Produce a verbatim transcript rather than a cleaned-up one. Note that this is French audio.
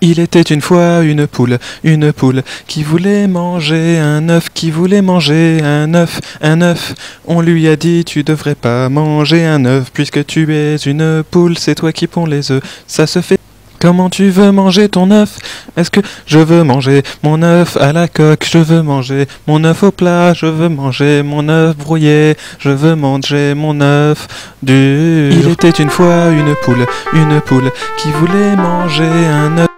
Il était une fois une poule, une poule qui voulait manger un œuf, qui voulait manger un œuf, un œuf. On lui a dit tu devrais pas manger un œuf puisque tu es une poule, c'est toi qui ponds les œufs. Ça se fait. Comment tu veux manger ton œuf? Est-ce que je veux manger mon œuf à la coque? Je veux manger mon œuf au plat, je veux manger mon œuf brouillé, je veux manger mon œuf dur. Il était une fois une poule, une poule qui voulait manger un œuf.